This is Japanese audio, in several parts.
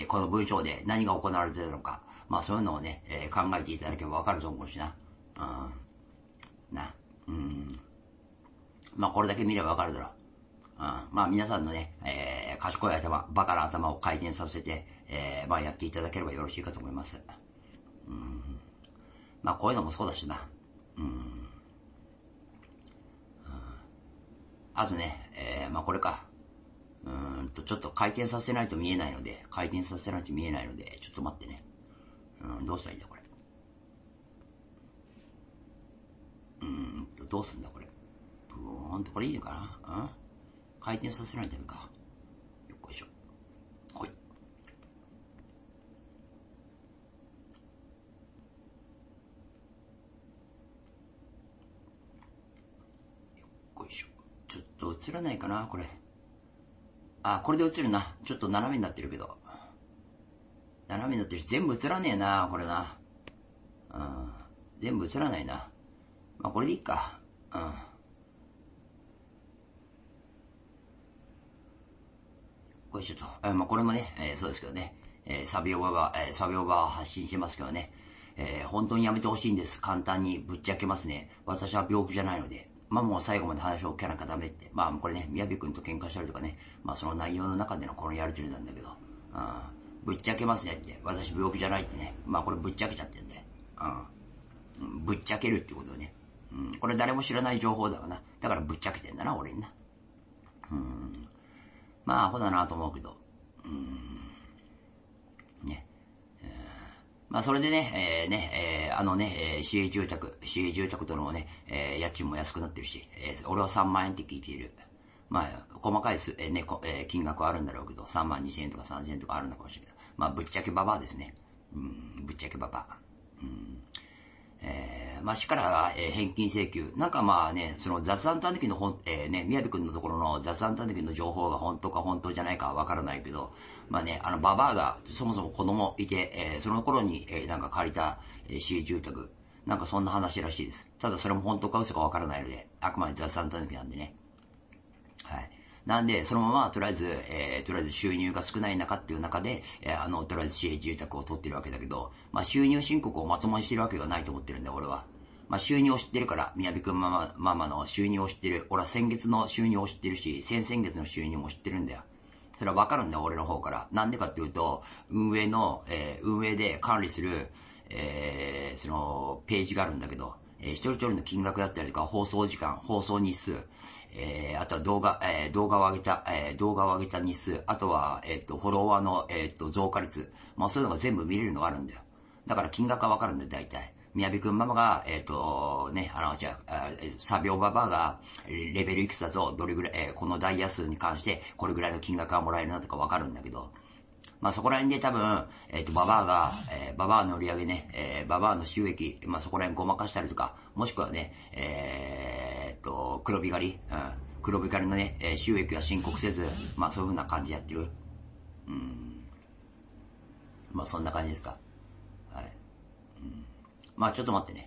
この文章で何が行われているのか、まあそういうのをね、考えていただけばわかると思うしな。まあこれだけ見ればわかるだろう。まあ皆さんのね、賢い頭、バカな頭を回転させて、まあやっていただければよろしいかと思います。まあこういうのもそうだしな。あとね、まあこれか。ちょっと回転させないと見えないので、ちょっと待ってね。どうしたらいいんだこれ。どうすんだこれ。ブーンとこれいいのかな。回転させないとダメか。よっこいしょ。ほい。よっこいしょ。ちょっと映らないかなこれ。これで映るな。ちょっと斜めになってるけど。斜めになってるし、全部映らねえな、これな。全部映らないな。まあ、これでいいか。これちょっと、まあ、これもね、そうですけどね。サビオバは発信してますけどね。本当にやめてほしいんです。簡単にぶっちゃけますね。私は病気じゃないので。まあもう最後まで話を聞かなきゃダメって。まあこれね、宮部くんと喧嘩したりとかね。まあその内容の中でのこのやりとりなんだけど。ぶっちゃけますねって。私病気じゃないってね。まあこれぶっちゃけちゃってんで。ぶっちゃけるってことをね。これ誰も知らない情報だわな。だからぶっちゃけてんだな、俺にな。まあアホだなと思うけど。ね。まあそれでね、市営住宅とのね、家賃も安くなってるし、俺は3万円って聞いている。まあ、細かい金額はあるんだろうけど、3万2千円とか3千円とかあるのかもしれないけど、まあ、ぶっちゃけババアですね。ぶっちゃけババア。まあ、市から、返金請求。なんかまあね、その雑談たぬきの宮部くんのところの雑談たぬきの情報が本当か本当じゃないかわからないけど、まあね、ババアがそもそも子供いて、その頃に、なんか借りた、市営住宅。なんかそんな話らしいです。ただそれも本当か嘘かわからないので、あくまで雑談たぬきなんでね。はい。なんで、そのまま、とりあえず収入が少ない中っていう中で、とりあえず市営住宅を取ってるわけだけど、まあ収入申告をまともにしてるわけがないと思ってるんだよ、俺は。まあ収入を知ってるから、宮部くんママの収入を知ってる。俺は先月の収入を知ってるし、先々月の収入も知ってるんだよ。それはわかるんだよ、俺の方から。なんでかっていうと、運営で管理する、その、ページがあるんだけど、一人一人の金額だったりとか、放送時間、放送日数、あとは動画を上げた日数、あとは、フォロワーの、増加率、まあそういうのが全部見れるのがあるんだよ。だから金額はわかるんだよ、大体。宮部くんママが、サビオババアが、レベルいくつだと、どれぐらい、このダイヤ数に関して、これぐらいの金額がもらえるなとかわかるんだけど、まあそこら辺で多分、ババアの売り上げね、ババアの収益、まあそこら辺ごまかしたりとか、もしくはね、黒光りのね、収益は申告せず、まあそういう風な感じでやってる。まあそんな感じですか。はい。まあちょっと待ってね。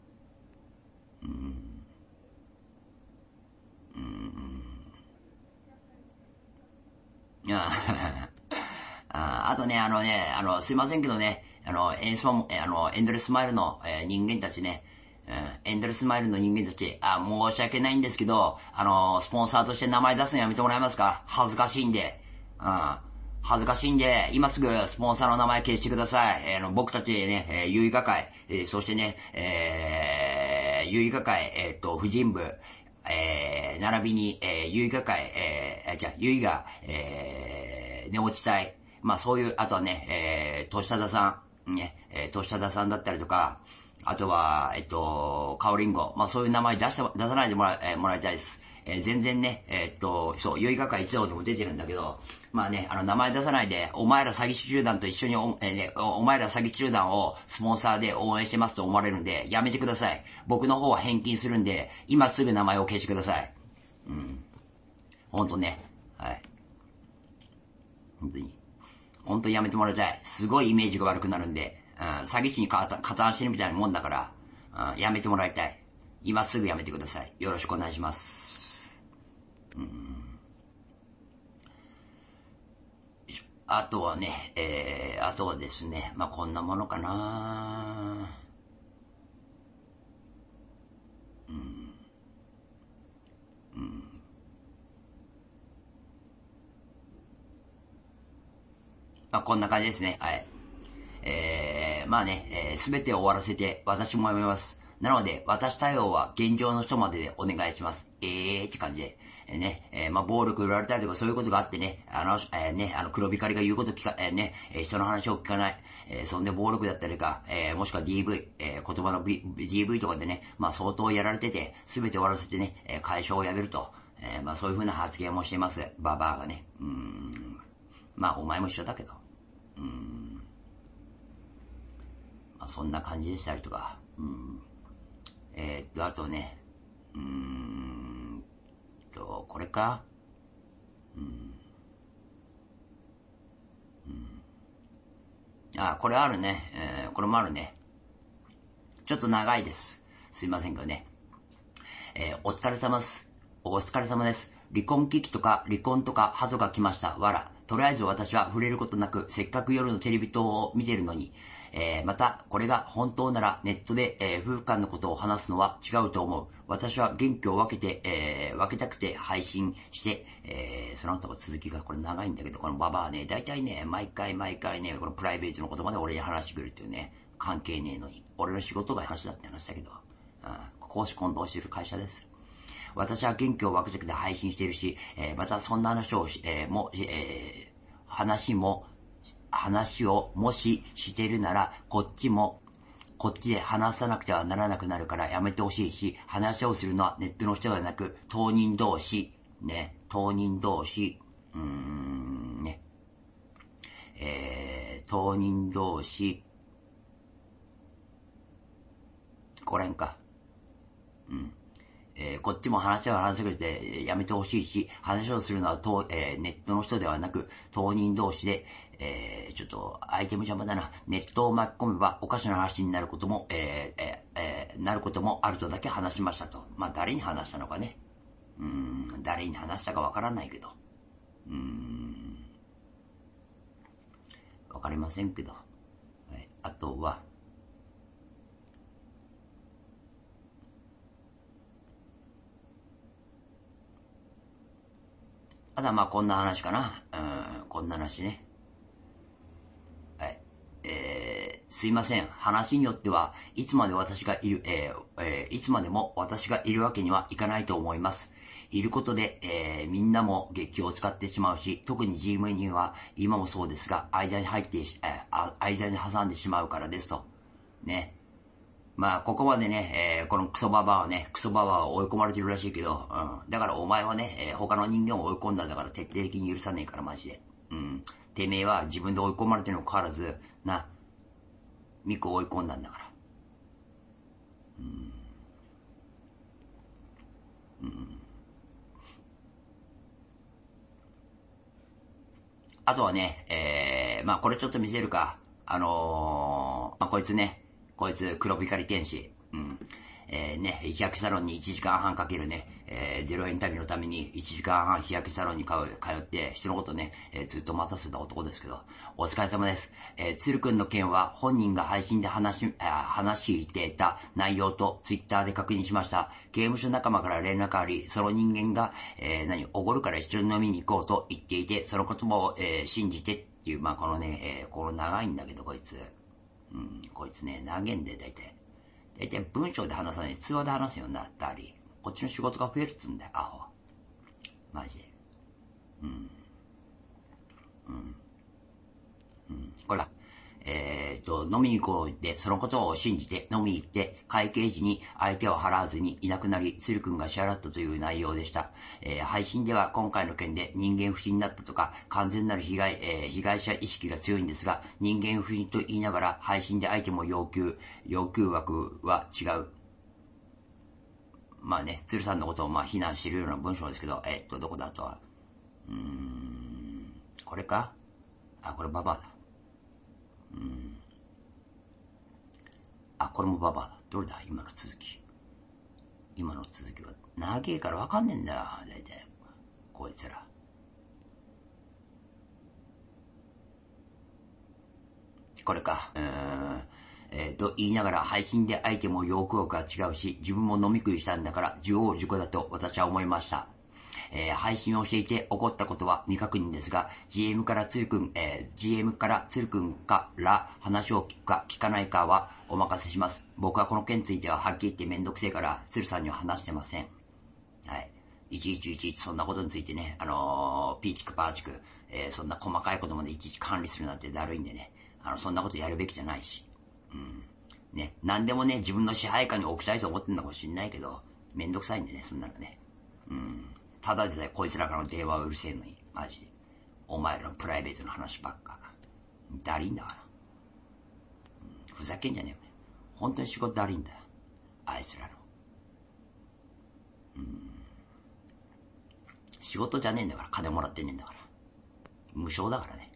あとね、すいませんけどね、エンドレスマイルの、人間たちね、エンドレスマイルの人間たち、申し訳ないんですけど、スポンサーとして名前出すのやめてもらえますか？恥ずかしいんで。恥ずかしいんで、今すぐスポンサーの名前消してください。僕たちね、有意画会、そしてね、有意画会、婦人部、並びに、有意画会、有意が、寝落ち隊、まあそういう、あとはね、トシタダさん、ね、トシタダさんだったりとか、あとは、カオリンゴ、まあそういう名前出さないでもらいたいです。全然ね、そう、有意画会一同でも出てるんだけど、まあね、名前出さないで、お前ら詐欺師集団と一緒にお前ら詐欺集団をスポンサーで応援してますと思われるんで、やめてください。僕の方は返金するんで、今すぐ名前を消してください。ほんとね、はい。本当にやめてもらいたい。すごいイメージが悪くなるんで、詐欺師に加担してるみたいなもんだから、やめてもらいたい。今すぐやめてください。よろしくお願いします。 あとはね、あとはですね、まあ、こんなものかな。うん。うん。まあ、こんな感じですね。はい。まあね、すべてを終わらせて私も辞めます。なので、私対応は現状の人まででお願いします。って感じで。まあ、暴力売られたりとかそういうことがあってね、黒光りが言うこと聞か、人の話を聞かない、そんで暴力だったりか、もしくは DV、言葉の、DV とかでね、まあ、相当やられてて、すべて終わらせてね、会社を辞めると、まあ、そういうふうな発言もしています。ババアがね。まあ、お前も一緒だけど。まあ、そんな感じでしたりとか。あとね、これか。これあるね。これもあるね。ちょっと長いです。すいませんけどね。お疲れ様です。お疲れ様です。離婚危機とか離婚とか鳩が来ました。わら。とりあえず私は触れることなく、せっかく夜のテレビ塔を見てるのに、また、これが本当ならネットで、夫婦間のことを話すのは違うと思う。私は元気を分けて、分けたくて配信して、その後続きがこれ長いんだけど、このババアね、大体ね、毎回ね、このプライベートのことまで俺に話してくるっていうね、関係ねえのに。俺の仕事が話だって話だけど、公私混同している会社です。私は元気を分けてくて配信しているし、またそんな話を話をもししてるなら、こっちで話さなくてはならなくなるからやめてほしいし、話をするのはネットの人ではなく、当人同士、当人同士、ね、当人同士、これんか。こっちも話を話してくれてやめてほしいし、話をするのはネットの人ではなく、当人同士で、ちょっとアイテム邪魔だな。ネットを巻き込めばおかしな話になることも、なることもあるとだけ話しましたと。まあ、誰に話したのかね。誰に話したかわからないけど。わかりませんけど。はい、あとは、あとはまあこんな話かな。こんな話ね。はい。すいません。話によっては、いつまで私がいる、いつまでも私がいるわけにはいかないと思います。いることで、みんなも月給を使ってしまうし、特に G メニューは今もそうですが、間に入って、間に挟んでしまうからですと。ね。まあ、ここまでね、このクソババアはね、クソババアは追い込まれてるらしいけど、だからお前はね、他の人間を追い込んだんだから徹底的に許さねえから、マジで。てめえは自分で追い込まれてるのにかかわらず、ミクを追い込んだんだから。あとはね、まあこれちょっと見せるか。まあこいつ黒光り天使。日焼けサロンに1時間半かけるね、0円旅のために1時間半日焼けサロンに通って、人のことね、ずっと待たせた男ですけど、お疲れ様です。鶴くんの件は本人が配信で話していた内容とツイッターで確認しました。刑務所仲間から連絡あり、その人間が、おごるから一緒に飲みに行こうと言っていて、その言葉を、信じてっていう、まあこのね、この長いんだけど、こいつ。こいつね、長いんで、大体。大体文章で話さない、通話で話すようになったり、こっちの仕事が増えるっつうんだよ、アホ。マジで。これだ。飲みに行こうで、そのことを信じて飲みに行って、会計時に相手を払わずにいなくなり、鶴くんが支払ったという内容でした。配信では今回の件で人間不信だったとか、完全なる被害者意識が強いんですが、人間不信と言いながら、配信で相手も要求枠は違う。まあね、鶴さんのことをまあ非難しているような文章ですけど、どこだとは。これか。これババアだ。これもババアだ。どれだ今の続き。今の続きは。長えからわかんねえんだよ。だいたい。こいつら。 これか。言いながら配信で相手も要項が違うし、自分も飲み食いしたんだから自業自得だと私は思いました。配信をしていて起こったことは未確認ですが、GM から鶴くんから話を聞くか聞かないかはお任せします。僕はこの件についてははっきり言ってめんどくせえから鶴さんには話してません。はい。1111そんなことについてね、ピーチクパーチク、そんな細かいことまでいちいち管理するなんてだるいんでね、そんなことやるべきじゃないし。ね、何でもね、自分の支配下に置きたいと思ってんだかもしんないけど、めんどくさいんでね、そんなのね。ただでさえこいつらからの電話うるせえのに、マジで。お前らのプライベートの話ばっか。だりんだから。ふざけんじゃねえよ。本当に仕事だりんだよ。あいつらの。仕事じゃねえんだから、金もらってねえんだから。無償だからね。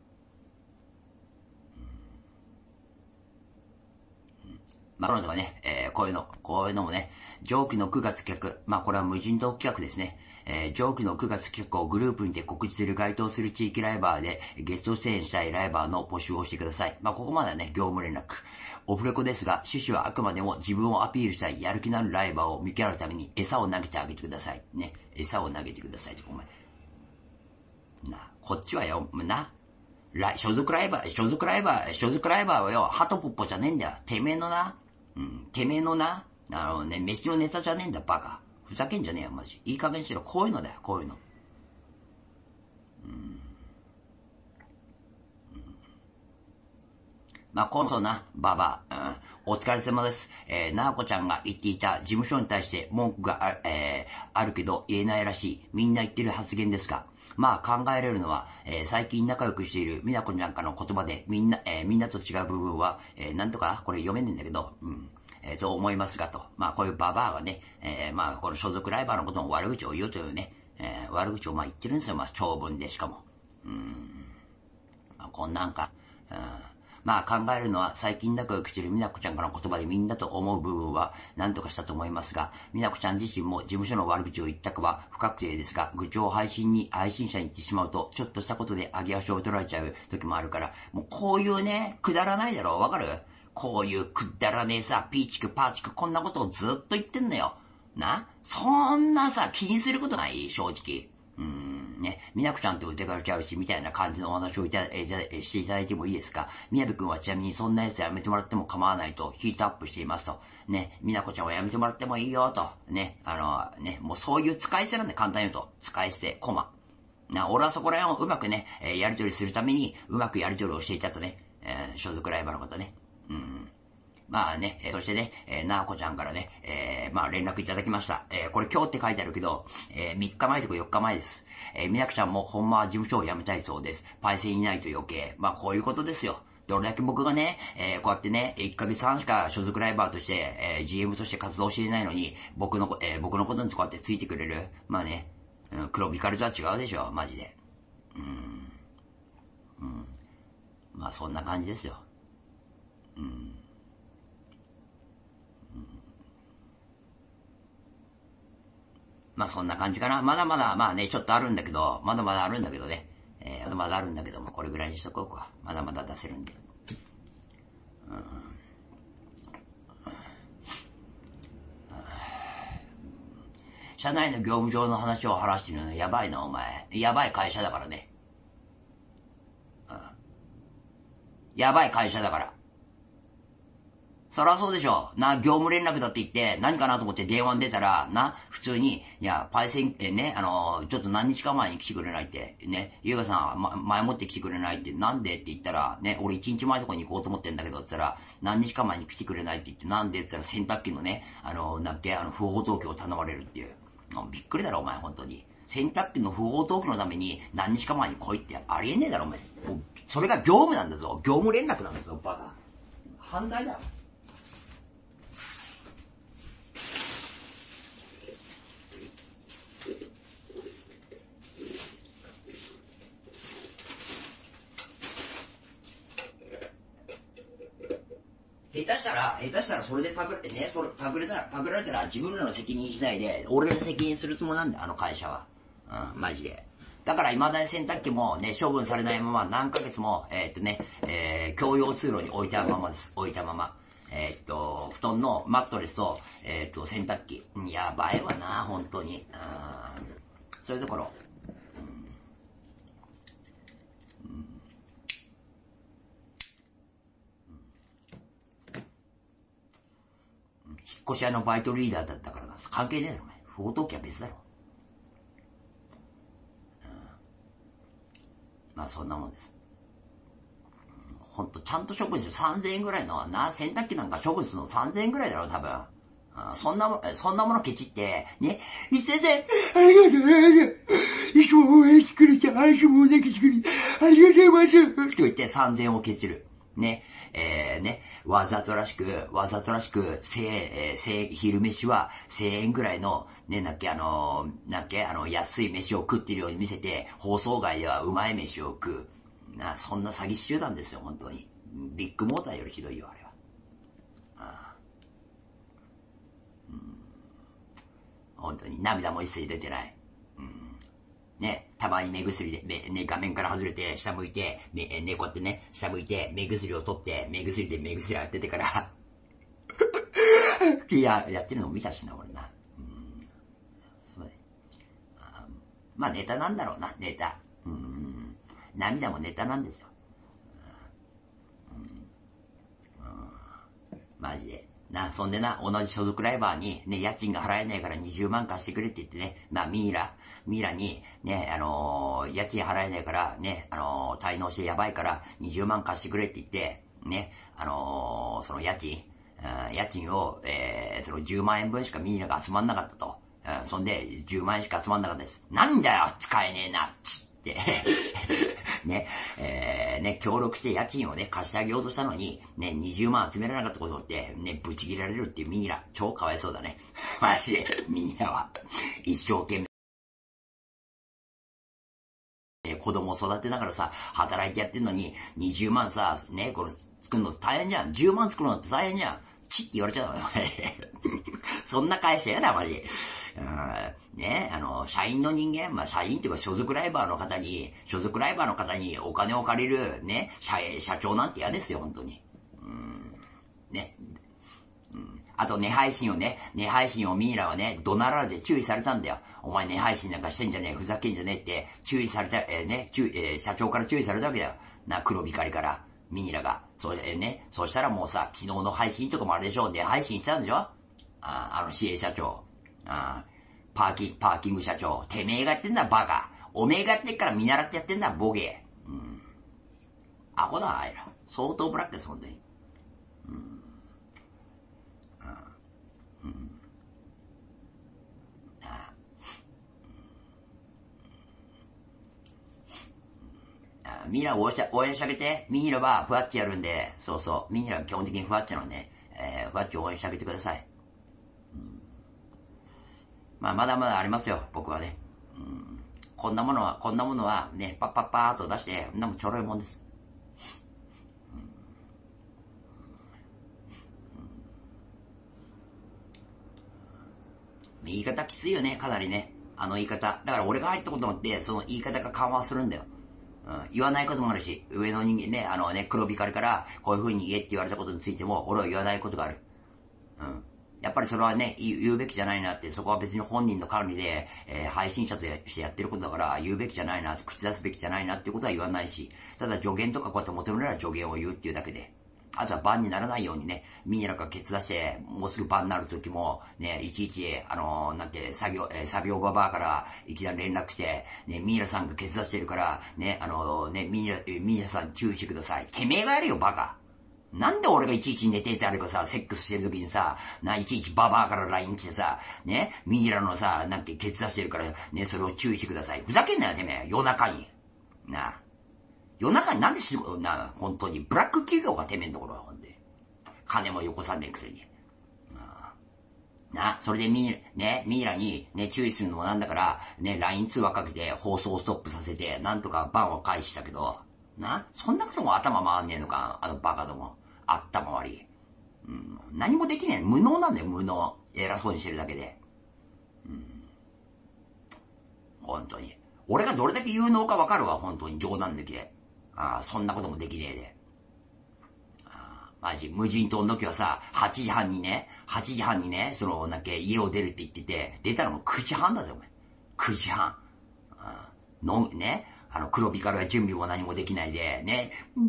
まあ、この人がね、こういうのもね、上記の9月企画、まあこれは無人島企画ですね。上記の9月企画をグループにて告知する該当する地域ライバーで、ゲスト出演したいライバーの募集をしてください。まあここまではね、業務連絡。オフレコですが、趣旨はあくまでも自分をアピールしたいやる気のあるライバーを見極めるために餌を投げてあげてください。ね。餌を投げてください。お前。こっちはよ、所属ライバーはよ、ハトポッポじゃねえんだよ。てめえのな、飯のネタじゃねえんだ、バカ。ふざけんじゃねえよ、マジ。いい加減にしろ。こういうのだよ、こういうの。まあ、今度な、ババア、お疲れ様です。なあこちゃんが言っていた事務所に対して文句があるけど言えないらしい。みんな言ってる発言ですが。まあ考えられるのは、最近仲良くしているみなこちゃんからの言葉でみんなと違う部分は、なんとかこれ読めねえんだけど、と思いますがと。まあこういうババアがね、まあこの所属ライバーのことも悪口を言うというね、悪口をまあ言ってるんですよ。まあ長文でしかも。まあ、こんなんか。まあ考えるのは最近仲良くしているみなこちゃんからの言葉でみんなと思う部分は何とかしたと思いますが、みなこちゃん自身も事務所の悪口を言ったかは不確定ですが、愚痴を配信者に言ってしまうと、ちょっとしたことで上げ足を取られちゃう時もあるから、もうこういうね、くだらないだろう、わかる？こういうくだらねえさ、ピーチクパーチクこんなことをずっと言ってんのよ。な？そんなさ、気にすることない正直。ね、みなこちゃんって疑われちゃうし、みたいな感じのお話をしていただいてもいいですか？みやびくんはちなみにそんなやつやめてもらっても構わないとヒートアップしていますと。ね、みなこちゃんはやめてもらってもいいよと。ね、もうそういう使い捨てなんで簡単に言うと。使い捨て、コマ。俺はそこら辺をうまくね、やり取りするために、うまくやり取りをしていたとね、所属ライバーのことね。まあね、そしてね、なあこちゃんからね、まあ連絡いただきました。これ今日って書いてあるけど、3日前とか4日前です。みなこちゃんもほんまは事務所を辞めたいそうです。パイセンいないと余計。まあこういうことですよ。どれだけ僕がね、こうやってね、1ヶ月半しか所属ライバーとして、GM として活動していないのに、僕のことにこうやってついてくれる。まあね、黒ビカルとは違うでしょ、マジで。まあそんな感じですよ。まあそんな感じかな。まだまだ、まあね、ちょっとあるんだけど、まだまだあるんだけどね。まだまだあるんだけども、これぐらいにしとこうか。まだまだ出せるんで。社内の業務上の話を話してるのやばいな、お前。やばい会社だからね。やばい会社だから。そりゃそうでしょ。業務連絡だって言って、何かなと思って電話に出たら、普通に、いや、パイセン、ね、ちょっと何日か前に来てくれないって、ね、ゆうがさん、前もって来てくれないって、なんでって言ったら、ね、俺1日前とかに行こうと思ってんだけど、って言ったら、何日か前に来てくれないって言って、なんでって言ったら洗濯機のね、不法投棄を頼まれるっていう。びっくりだろ、お前、本当に。洗濯機の不法投棄のために何日か前に来いってありえねえだろ、お前。それが業務なんだぞ。業務連絡なんだぞ、バカ。犯罪だろ。下手したらそれでパクられたら自分らの責任しないで、俺らの責任するつもりなんだよ、あの会社は。マジで。 だから未だに洗濯機もね、処分されないまま何ヶ月も、共用通路に置いたままです。置いたまま。布団のマットレスと、洗濯機。やばいわな、本当に。そういうところ。引っ越し屋のバイトリーダーだったからな。関係ねえだろ、お前。不法投棄は別だろ。まあそんなもんです。ほんと、ちゃんと処分する。3000円ぐらいの、洗濯機なんか処分するの3000円ぐらいだろ、多分。そんなものケチって、ね、先生、ありがとう、いつも応援してくれて、話もできてくれて、ありがとうございます。と言って3000円をケチる。ね、わざとらしく、昼飯は1000円ぐらいの、ね、安い飯を食ってるように見せて、放送外ではうまい飯を食う。そんな詐欺師集団ですよ、本当に。ビッグモーターよりひどいよ、あれは。本当に涙も一切出てない。ね、たまに目薬で、画面から外れて、下向いて、こうやってね、下向いて、目薬を取って、目薬当ててからってやってるのを見たしな、俺な。そうね。まあネタなんだろうな、ネタ。涙もネタなんですよ。マジで。そんでな、同じ所属ライバーに、ね、家賃が払えないから20万貸してくれって言ってね、ミイラに、ね、家賃払えないから、ね、滞納してやばいから20万貸してくれって言って、ね、その家賃を、その10万円分しかミイラが集まんなかったと。そんで、10万円しか集まんなかったです。なんだよ、使えねえな、ってね、協力して家賃をね、貸してあげようとしたのに、ね、20万集められなかったことって、ね、ブチ切られるっていうミイラ、超かわいそうだね。マジで、ミイラは、一生懸命、子供を育てながらさ、働いてやってんのに、20万さ、ね、これ作るの大変じゃん。10万作るのって大変じゃん。チって言われちゃうのよ。そんな会社やだ、マジ。ね、社員の人間、社員っていうか所属ライバーの方にお金を借りる、ね、社長なんて嫌ですよ、本当に。ね。あと、配信をミイラはね、怒鳴られて注意されたんだよ。お前配信なんかしてんじゃねえ、ふざけんじゃねえって注意された、社長から注意されたわけだよ。黒光りから、ミイラが。そうしたらもうさ、昨日の配信とかもあれでしょ、配信してたんでしょCA 社長。パーキング社長。てめえがやってんだ、バカ。おめえがやってっから見習ってやってんだ、ボケ。アホだ、あいら。相当ブラックです、本当に。ミイラを応援してあげて。ミイラはふわっちやるんで、そうそう。ミイラは基本的にふわっちなので、ふわっちを応援してあげてください。まだまだありますよ、僕はね。こんなものはね、パッーっと出して、なんもちょろいもんです。言い方きついよね、かなりね。言い方。だから俺が入ったことによって、その言い方が緩和するんだよ。言わないこともあるし、上の人間ね、黒光りからこういう風に言えって言われたことについても、俺は言わないことがある。やっぱりそれはね、言うべきじゃないなって、そこは別に本人の管理で、配信者としてやってることだから、言うべきじゃないなって、口出すべきじゃないなってことは言わないし、ただ助言とかこうやって求められる助言を言うっていうだけで、あとはバンにならないようにね、ミイラがケツ出して、もうすぐバンになる時も、ね、いちいち、作業ババアからいきなり連絡して、ね、ミイラさんがケツ出してるから、ね、ミイラさん注意してください。てめえがやれよ、バカ。なんで俺がいちいち寝ててあれかさ、セックスしてる時にさ、いちいちババアから LINE 来てさ、ね、ミイラのさ、ケツ出してるから、ね、それを注意してください。ふざけんなよ、てめえ。夜中に。夜中になんで本当に、ブラック企業がてめえんところは、ほんで。金もよこさねえくせに。それでミイラにね、注意するのもなんだから、ね、LINE 通話かけて放送ストップさせて、なんとかバンを回避したけど、そんなことも頭回んねえのか、バカども。頭悪い。何もできねえ。無能なんだよ、無能。偉そうにしてるだけで。本当に。 俺がどれだけ有能かわかるわ、本当に冗談抜きで。そんなこともできねえで。マジ、無人島の時はさ、8時半にね、家を出るって言ってて、出たのも9時半だぜ、お前。9時半。黒ビカルが準備も何もできないで、ね、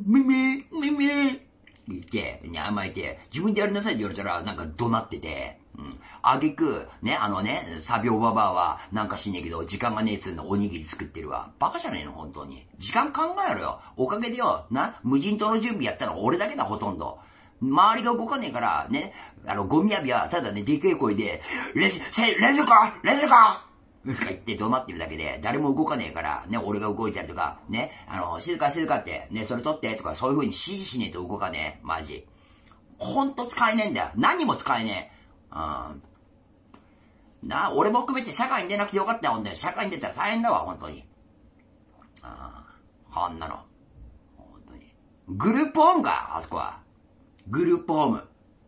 言って、ね、甘えて、自分でやりなさいって言われたら、なんか怒鳴ってて、あげく、ね、サビオババアは、なんかしねえけど、時間がねえっつうのおにぎり作ってるわ。バカじゃねえの、本当に。時間考えろよ。おかげでよ、無人島の準備やったの俺だけだ、ほとんど。周りが動かねえから、ね、ゴミ浴びは、ただね、でけえ声で、レジルかとか言って怒鳴ってるだけで、誰も動かねえから、ね、俺が動いたりとか、ね、静かって、ね、それ取ってとか、そういう風に指示しねえと動かねえ、マジ。ほんと使えねえんだよ。何も使えねえ。俺も含めて社会に出なくてよかったよ、ほんとに。社会に出たら大変だわ、ほんとに。こんなの。ほんとに。グループホームか、あそこは。グループホーム。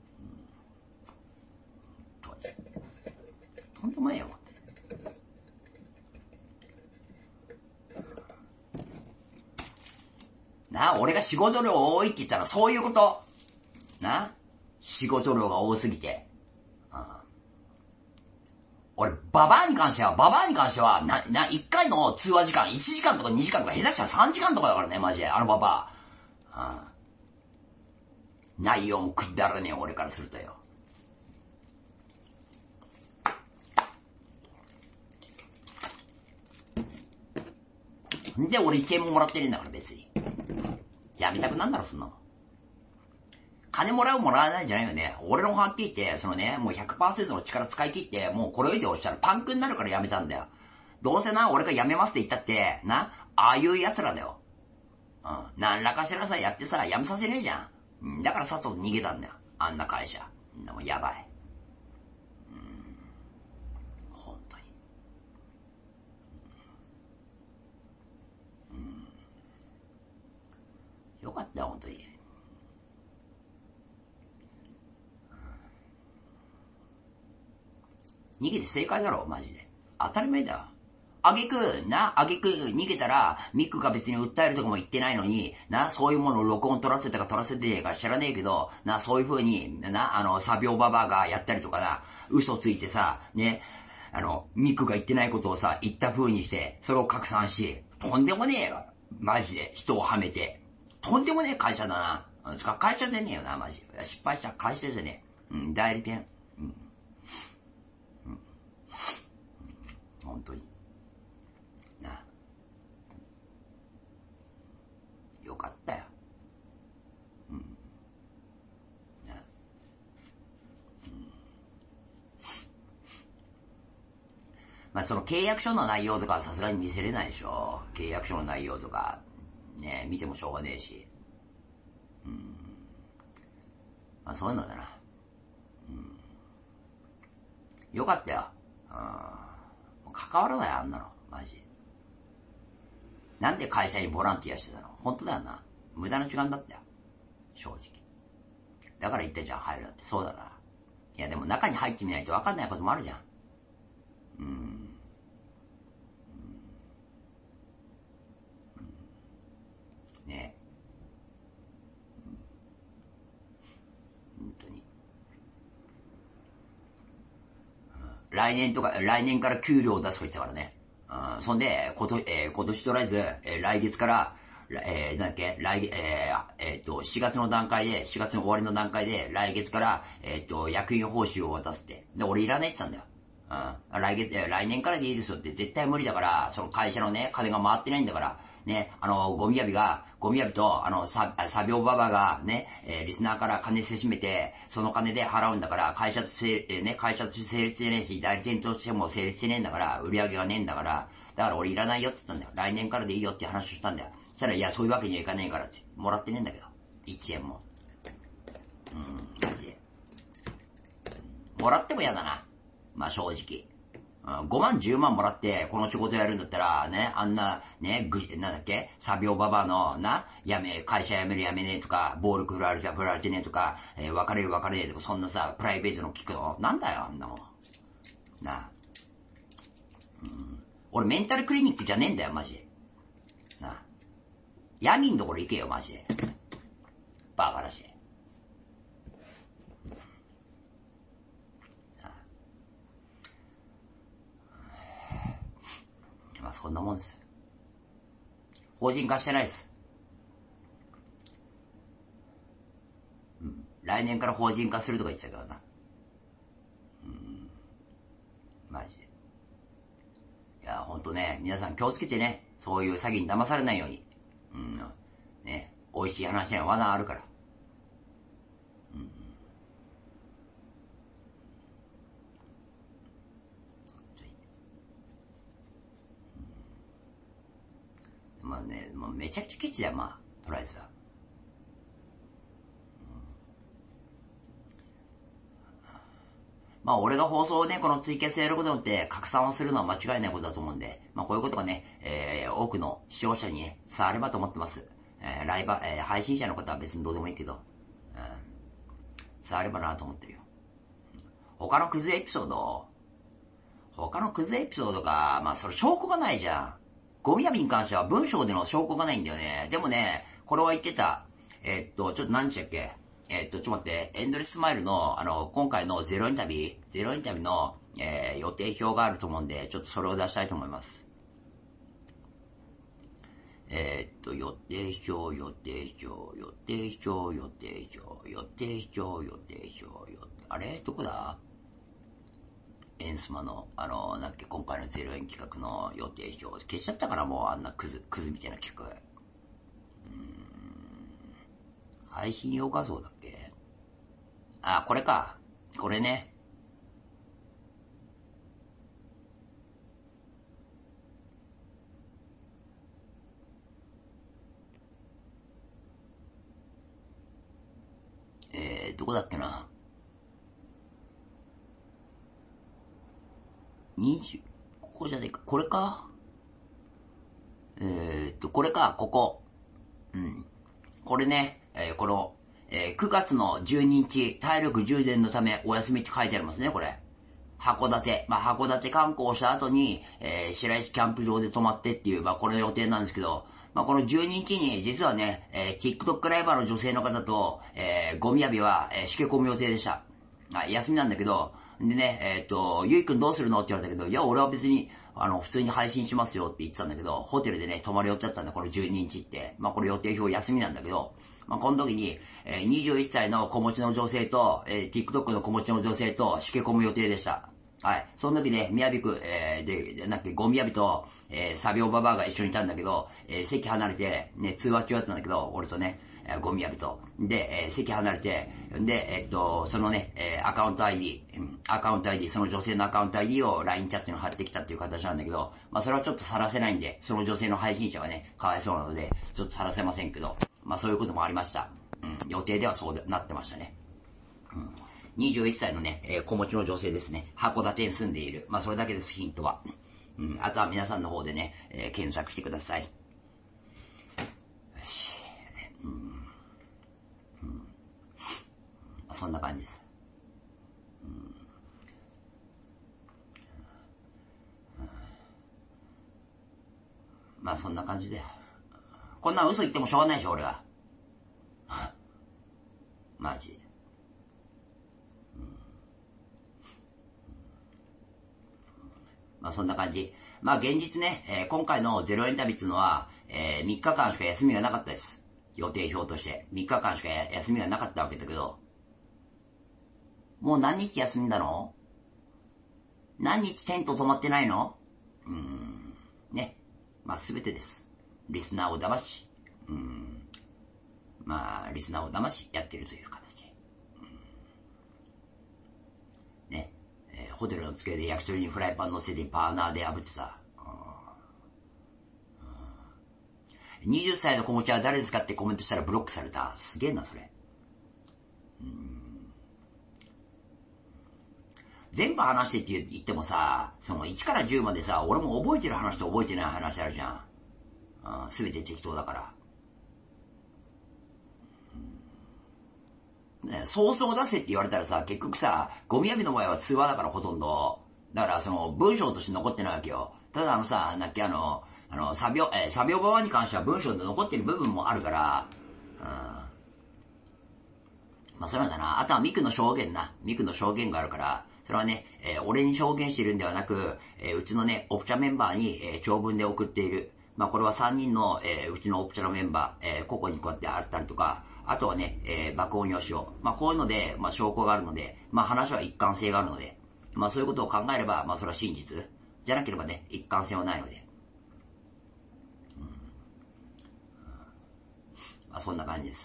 とんでもねえよ。俺が仕事量多いって言ったらそういうこと。仕事量が多すぎて。俺、ババアに関しては、1回の通話時間、1時間とか2時間とか、下手したら3時間とかだからね、マジで。ババア。内容もくだらねえ、俺からするとよ。んで、俺1円ももらってねえんだから、別に。やめたくなんだろ、そんなの。金もらうもらわないんじゃないよね。俺のはっきり言って、もう 100% の力使い切って、もうこれ以上したらパンクになるからやめたんだよ。どうせ俺がやめますって言ったって、ああいう奴らだよ。何らかしらさ、やってさ、やめさせねえじゃん。だからさっさと逃げたんだよ。あんな会社。もうやばい。本当に。よかったよ、本当に。逃げて正解だろ、マジで。当たり前だよ。あげく逃げたら、ミックが別に訴えるとかも言ってないのに、そういうものを録音取らせたか取らせてねえか知らねえけど、そういう風に、サビオババアがやったりとか嘘ついてさ、ね、ミックが言ってないことをさ、言った風にして、それを拡散し、とんでもねえよ。マジで、人をはめて。とんでもねえ会社だな。会社でねえよな、マジ。失敗した会社じゃねえ。代理店。本当に。よかったよ。その契約書の内容とかはさすがに見せれないでしょ。契約書の内容とか、ね、見てもしょうがねえし。そういうのだな。よかったよ。関わらない、あんなの。マジ。なんで会社にボランティアしてたの？本当だよな。無駄な時間だったよ。正直。だから言ったじゃん、入るって。そうだな。いや、でも中に入ってみないと分かんないこともあるじゃん。ねえ。本当に。来年から給料を出すと言ってたからね。そんで、今年とりあえず、来月から、なんだっけ、7月の段階で、7月の終わりの段階で、来月から、役員報酬を渡すって。で、俺いらないって言ったんだよ。来年からでいいですよって絶対無理だから、その会社のね、金が回ってないんだから、ね、ゴミ浴びと、サビオババがね、リスナーから金せしめて、その金で払うんだから、会社として成立してねえし、代理店としても成立してねえんだから、売り上げがねえんだから、だから俺いらないよって言ったんだよ。来年からでいいよって話をしたんだよ。そしたら、いや、そういうわけにはいかねえからって、もらってねえんだけど。1円も。マジで。もらっても嫌だな。正直。5万10万もらって、この仕事やるんだったら、ね、あんな、ね、なんだっけ、サビオババアの、会社辞める辞めねえとか、暴力振られてねえとか、別れるねえとか、そんなさ、プライベートの聞くの、なんだよ、あんなもん。 俺メンタルクリニックじゃねえんだよ、マジで。なあ。闇んところ行けよ、マジで。バカらしい。まあそんなもんです。法人化してないです。来年から法人化するとか言ってたからな。マジで。いや、ほんとね、皆さん気をつけてね、そういう詐欺に騙されないように。ね、美味しい話には罠あるから。まあね、もうめちゃくちゃケチだよ、まあ、とりあえずさ。まあ俺が放送をね、このツイキャスやることによって拡散をするのは間違いないことだと思うんで、まあこういうことがね、多くの視聴者にね、伝わればと思ってます。配信者の方は別にどうでもいいけど、伝わればなと思ってるよ。他のクズエピソードが、まあそれ証拠がないじゃん。ゴミ闇に関しては文章での証拠がないんだよね。でもね、これは言ってた。ちょっと何日だっけちょっと待って、エンドレススマイルの、今回のゼロインタビューの、予定表があると思うんで、ちょっとそれを出したいと思います。予定表、あれどこだエンスマの、なんだっけ、今回の0円企画の予定表、消しちゃったからもうあんなクズみたいな企画。配信用画像だっけあ、これか。これね。どこだっけな。ここじゃねえか。これかこれか、ここ。これね、この、9月の12日、体力充電のためお休みって書いてありますね、これ。函館。まあ、函館観光した後に、白石キャンプ場で泊まってっていう、まあ、これの予定なんですけど、まあ、この12日に、実はね、TikTok ライバーの女性の方と、ゴミ浴びは、しけ込む予定でした。休みなんだけど、でね、ゆいくんどうするのって言われたけど、いや、俺は別に、普通に配信しますよって言ってたんだけど、ホテルでね、泊まる予定だったんだ、この12日って。まあ、これ予定表休みなんだけど、まあ、この時に、21歳の子持ちの女性と、TikTok の子持ちの女性と、しけ込む予定でした。はい。その時ね、宮城区、ゴミ屋びと、サビオババアが一緒にいたんだけど、席離れて、ね、通話中だったんだけど、俺とね、ゴミ屋びと。で、席離れて、で、そのね、アカウント ID、その女性のアカウント ID を LINE チャットに貼ってきたっていう形なんだけど、まあそれはちょっと晒せないんで、その女性の配信者がね、かわいそうなので、ちょっと晒せませんけど、まあそういうこともありました。予定ではそうなってましたね。21歳のね、子持ちの女性ですね。函館に住んでいる。まあ、それだけです、ヒントは。あとは皆さんの方でね、検索してください。よし。そんな感じです。まあ、そんな感じで。こんな嘘言ってもしょうがないでしょ、俺が。マジで。まあそんな感じ。まあ現実ね、今回の0円旅っていうのは、3日間しか休みがなかったです。予定表として。3日間しか休みがなかったわけだけど、もう何日休んだの？何日テント泊まってないの？ね。まあ全てです。リスナーを騙し、まあリスナーを騙しやってるという形。ね。ホテルの机で焼き鳥にフライパン乗せてバーナーで炙ってさ、20歳の子持ちは誰ですかってコメントしたらブロックされた。すげえな、それ。全部話してって言ってもさ、その1から10までさ、俺も覚えてる話と覚えてない話あるじゃん。すべて適当だから。ソースを出せって言われたらさ、結局さ、ゴミ浴びの場合は通話だからほとんど。だからその文章として残ってないわけよ。 ただ作業側に関しては文章で残ってる部分もあるから、まあそうなんだな。あとはミクの証言があるから、それはね、俺に証言してるんではなく、うちのね、オプチャメンバーに、長文で送っている。まあこれは3人の、うちのオプチャのメンバー、個々にこうやってあったりとか、あとはね、爆音よしを。まあこういうので、まあ証拠があるので、まあ話は一貫性があるので、まあそういうことを考えれば、まあそれは真実。じゃなければね、一貫性はないので。まあそんな感じです。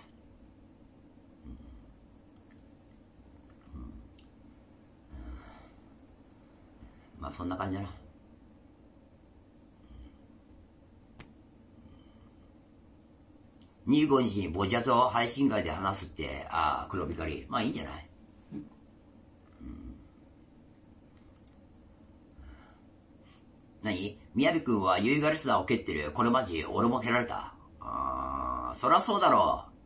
まあそんな感じだな。25日にボジャズを配信会で話すって、黒光り。まあいいんじゃない？何？宮部くんはユイガリスナーを蹴ってる。これマジ、俺も蹴られた。そりゃそうだろう。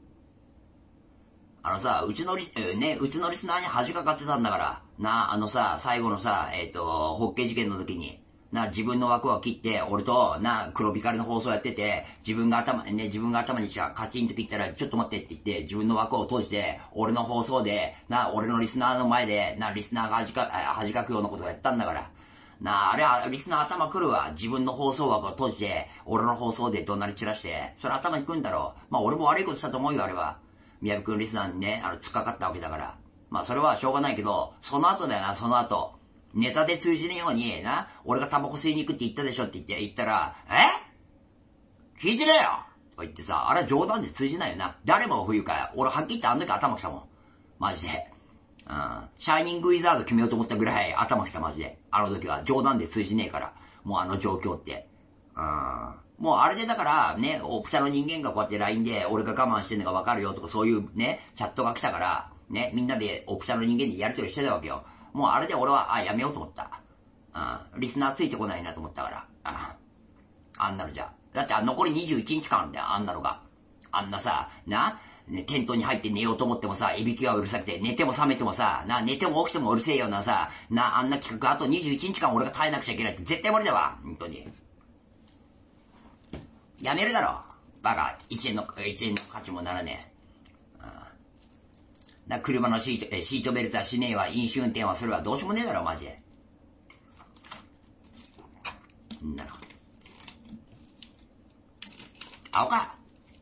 うちのリスナーに恥かかってたんだから。最後のホッケー事件の時に。自分の枠を切って、俺と、黒光りの放送やってて、自分が頭にカチンと切ったら、ちょっと待ってって言って、自分の枠を閉じて、俺の放送で、俺のリスナーの前で、リスナーが恥かくようなことをやったんだから。あれは、リスナー頭くるわ。自分の放送枠を閉じて、俺の放送で怒鳴り散らして、それ頭にくんだろう。まあ俺も悪いことしたと思うよ、あれは。宮部くんリスナーにね、突っかかったわけだから。まあそれはしょうがないけど、その後だよな、その後。ネタで通じねえように、俺がタバコ吸いに行くって言ったでしょって言ったら、聞いてねえよとか言ってさ、あれは冗談で通じないよな。誰も冬かよ。俺はっきり言ってあの時頭きたもん。マジで。シャイニングウィザード決めようと思ったぐらい頭きたマジで。あの時は冗談で通じねえから。もうあの状況って。もうあれでだからね、オプシャの人間がこうやって LINE で俺が我慢してんのがわかるよとかそういうね、チャットが来たから、ね、みんなでオプシャの人間でやりとりしてたわけよ。もうあれで俺は、やめようと思った。リスナーついてこないなと思ったから。あんなのじゃ。だって残り21日間あるんだよ、あんなのが。あんなさ、テントに入って寝ようと思ってもさ、いびきがうるさくて、寝ても覚めてもさ、寝ても起きてもうるせえようなさ、あんな企画あと21日間俺が耐えなくちゃいけないって絶対無理だわ、本当に。やめるだろ、バカ。1円の価値もならねえ。車のシートベルトはしねえわ、飲酒運転はするわ、どうしようもねえだろ、マジで。んなの。青か。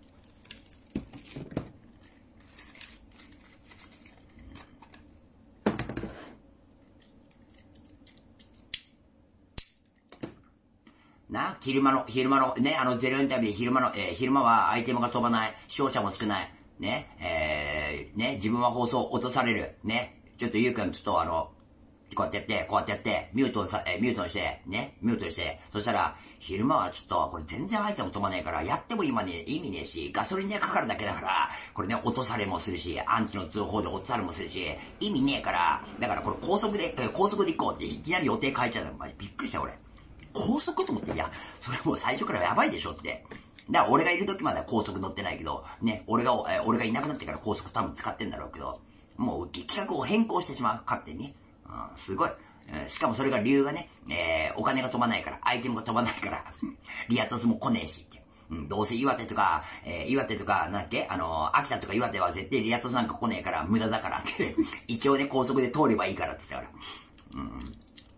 昼間の、ね、ゼロインタビューで昼間はアイテムが飛ばない、視聴者も少ない、ね、自分は放送落とされる、ね、ちょっとゆうくんちょっとこうやってやって、ミュートして、そしたら、昼間はちょっと、これ全然アイテム飛ばないから、やっても今ね、意味ねえし、ガソリンでかかるだけだから、これね、落とされもするし、アンチの通報で落とされもするし、意味ねえから、だからこれ高速で行こうって、いきなり予定変えちゃうの。びっくりした俺。高速と思って、いや、それもう最初からやばいでしょって。だから俺がいる時までは高速乗ってないけど、ね、俺がいなくなってから高速多分使ってんだろうけど、もう企画を変更してしまう、勝手に。すごい。しかもそれが理由がね、お金が飛ばないから、アイテムが飛ばないから、リアトスも来ねえしって。どうせ岩手とか、なんだっけ、秋田とか岩手は絶対リアトスなんか来ねえから無駄だからって、一応ね、高速で通ればいいからって言ったから。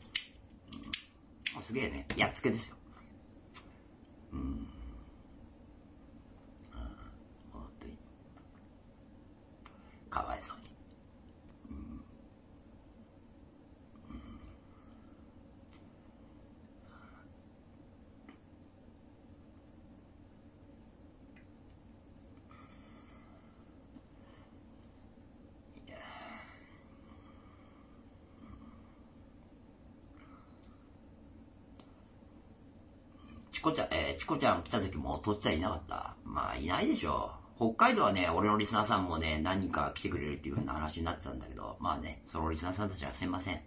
すげえね、やっつけですよ。本当に。かわいそうに。チコちゃん来た時もとっちゃんいなかった？まあいないでしょ。北海道はね、俺のリスナーさんもね、何人か来てくれるっていう風な話になってたんだけど、まあね、そのリスナーさんたちはすいません。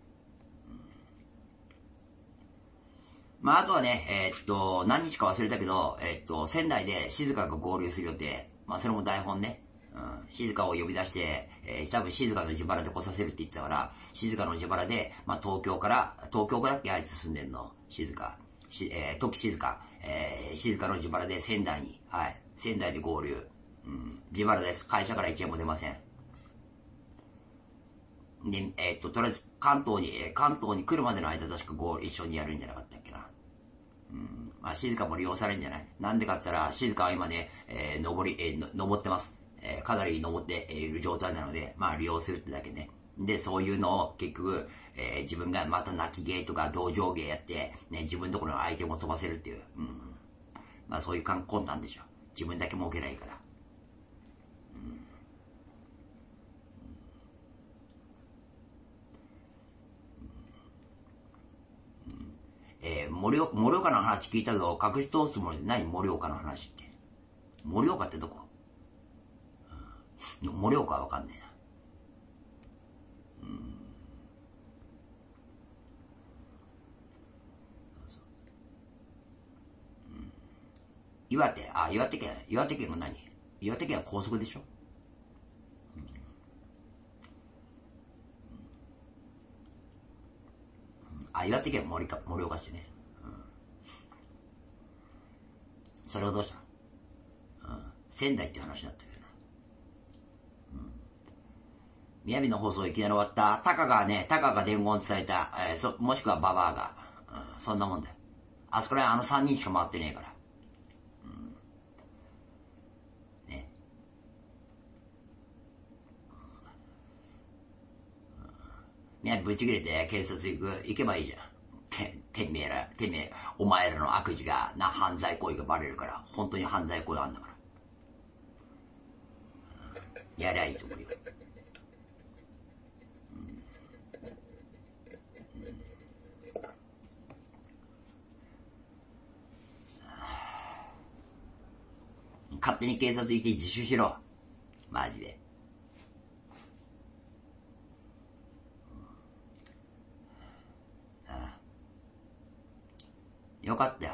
まああとはね、何日か忘れたけど、仙台で静香が合流する予定。まあそれも台本ね。静香を呼び出して、多分静香の自腹で来させるって言ってたから、静香の自腹で、まあ東京だっけあいつ住んでんの、静香。 時静か、静かの自腹で仙台に、はい、仙台で合流。うん、自腹です。会社から1円も出ません。で、とりあえず関東に来るまでの間確か一緒にやるんじゃなかったっけな。うん、まあ、静かも利用されるんじゃない？なんでかって言ったら、静かは今ね、登ってます。かなり登っている状態なので、まあ利用するってだけね。で、そういうのを結局、自分がまた泣き芸とか同情芸やって、ね、自分のところの相手も飛ばせるっていう。うん、まあそういう魂胆でしょ。自分だけ儲けないから。盛岡の話聞いたぞ。隠し通すつもりでない盛岡の話って。盛岡ってどこ？盛岡はわかんねえな。岩手県は何？岩手県は高速でしょ？岩手県は盛岡市ね。それをどうしたの？仙台って話になってるな。宮城の放送いきなり終わった。タカが伝言伝えた。もしくはババアが。そんなもんだよ。あそこらあの3人しか回ってねえから。ね。宮城ぶち切れて警察行けばいいじゃん。てめえ、お前らの悪事が犯罪行為がバレるから、本当に犯罪行為あんだから。やりゃいいと思うよ。勝手に警察行って自首しろ。マジで。よかったよ。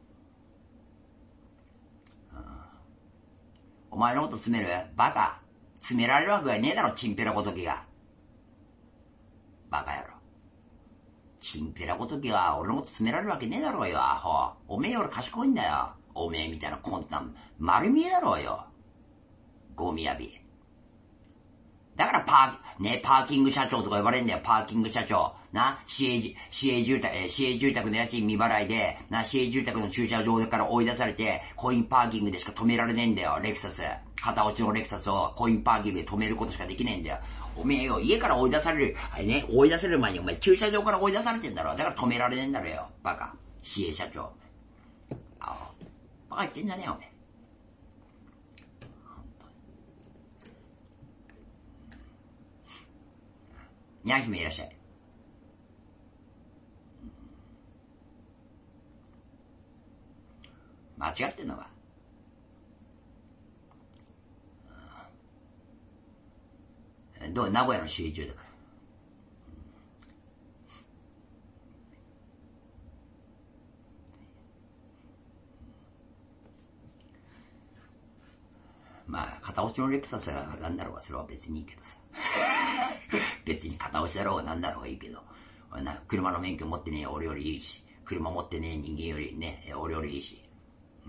お前のこと詰める？バカ。詰められるわけはねえだろ、チンペラごときが。バカ野郎。チンペラごときは俺のこと詰められるわけねえだろうよ、アホ。おめえより賢いんだよ。おめえみたいなコンタン、丸見えだろうよ。ゴミやび。だからパーキング社長とか呼ばれんだよ、パーキング社長。な、市営住宅の家賃未払いで、市営住宅の駐車場から追い出されて、コインパーキングでしか止められねえんだよ、レクサス。片落ちのレクサスをコインパーキングで止めることしかできねえんだよ。おめえよ、家から追い出される、追い出される前にお前駐車場から追い出されてんだろ。だから止められねえんだろよ、バカ。市営社長。バカ言ってんじゃねえよ、おめえ。にゃん姫いらっしゃい。間違ってんのか。どう？名古屋の市営住宅。まあ、片落ちのレクサスが何だろうが、それは別にいいけどさ。別に片落ちだろうが何だろうがいいけど、車の免許持ってねえ俺よりいいし、車持ってねえ人間よりね、俺よりいいし。うん。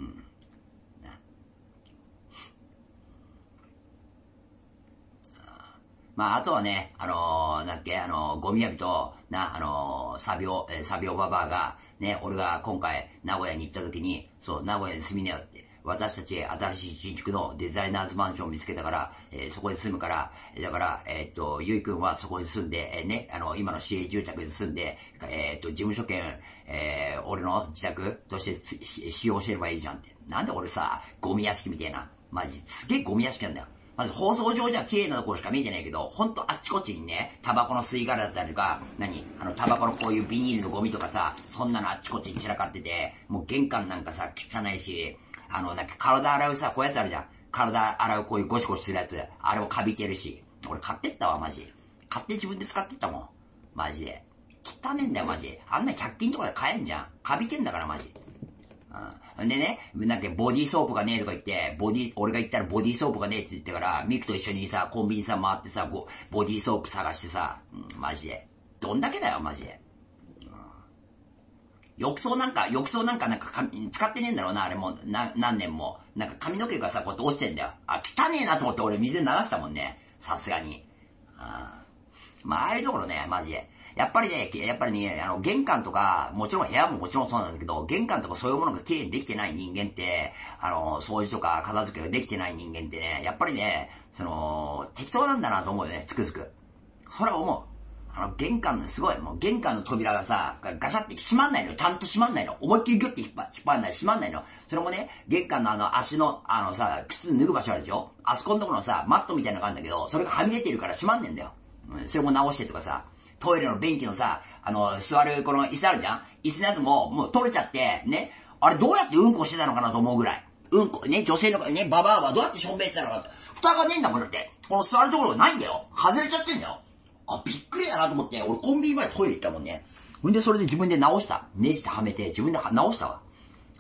まあ、あとはね、ゴミ屋人と、サビオババアが、ね、俺が今回名古屋に行った時に、そう、名古屋に住みなよって、私たち新しい新築のデザイナーズマンションを見つけたから、そこに住むから、だから、ゆいくんはそこに住んで、ね、今の市営住宅に住んで、事務所兼、俺の自宅として使用してればいいじゃんって。なんで俺さ、ゴミ屋敷みたいな、マジ、すげえゴミ屋敷なんだよ。まず放送上じゃ綺麗なところしか見えてないけど、ほんとあっちこっちにね、タバコの吸い殻だったりとか、タバコのこういうビニールのゴミとかさ、そんなのあっちこっちに散らかってて、もう玄関なんかさ、汚いし、体洗うさ、こういうやつあるじゃん。体洗うこういうゴシゴシするやつ、あれもカビてるし。俺買ってったわ、マジ。買って自分で使ってったもん。マジで。汚ねえんだよ、マジ。あんな100均とかで買えんじゃん。カビてんだから、マジ。でね、ボディーソープがねえとか言って、俺が言ったらボディーソープがねえって言ってから、ミクと一緒にさ、コンビニさ回ってさ、ボディーソープ探してさ、マジで。どんだけだよ、マジで。 浴槽なんか使ってねえんだろうな、あれも何年も。なんか髪の毛がさ、こうやって落ちてんだよ。あ、汚ねえなと思って俺水で流したもんね。さすがに。まあ、ああいうところね、マジで。やっぱりね、玄関とか、もちろん部屋ももちろんそうなんだけど、玄関とかそういうものが綺麗にできてない人間って、掃除とか片付けができてない人間ってね、やっぱりね、適当なんだなと思うよね、つくづく。それは思う。玄関のすごい、もう玄関の扉がさ、ガシャって閉まんないの。ちゃんと閉まんないの。思いっきりギュッて引っ張んない、閉まんないの。それもね、玄関の足の、靴脱ぐ場所あるでしょ？あそこのところのさ、マットみたいなのがあるんだけど、それがはみ出てるから閉まんねえんだよ。それも直してとかさ、トイレの便器のさ、座るこの椅子あるじゃん？椅子のやつも、もう取れちゃって、ね、あれどうやってうんこしてたのかなと思うぐらい。うんこ、ね、女性のね、ババアはどうやってしょんべんしてたのかって。蓋がねえんだもんだって。この座るところがないんだよ。外れちゃってんだよ。あ、びっくりだなと思って、俺コンビニ前トイレ行ったもんね。ほんでそれで自分で直した。ネジではめて自分で直したわ。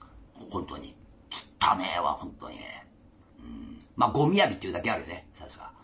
本当に。汚ねえわ、本当に。まあ、ゴミ浴びっていうだけあるよね、さすが。